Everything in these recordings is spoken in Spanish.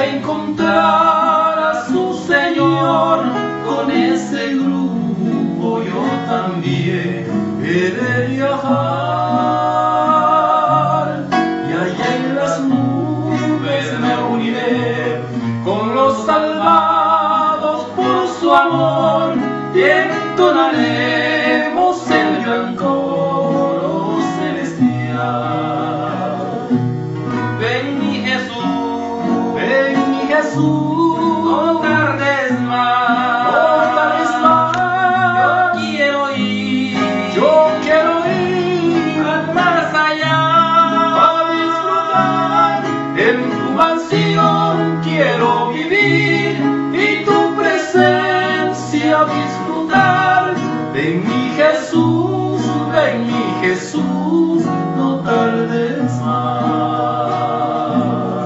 encontrar a su Señor. Con ese grupo yo también he de viajar, y allá en las nubes me uniré con los salvados por su amor, y entonaremos el gran coro celestial. Ven mi Jesús, no tardes más, yo quiero ir al más allá, a disfrutar en tu mansión, quiero vivir y tu presencia disfrutar. Ven mi Jesús, no tardes más.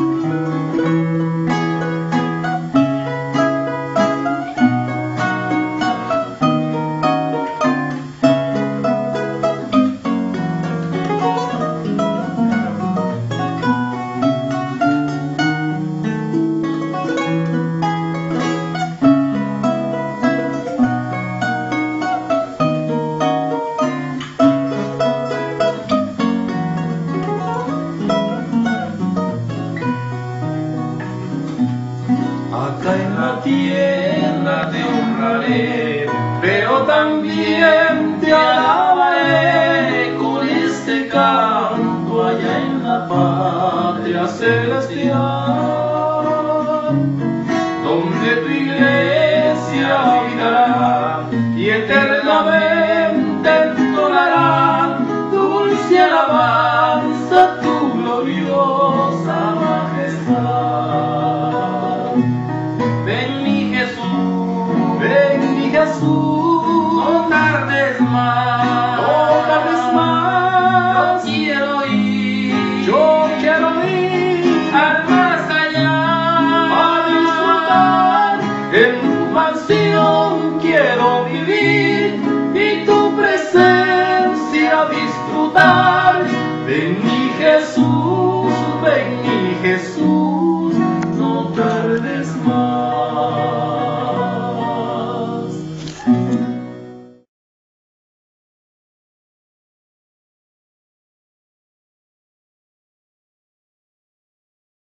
Acá en la tierra te honraré, pero también te alabaré con este canto allá en la patria celestial.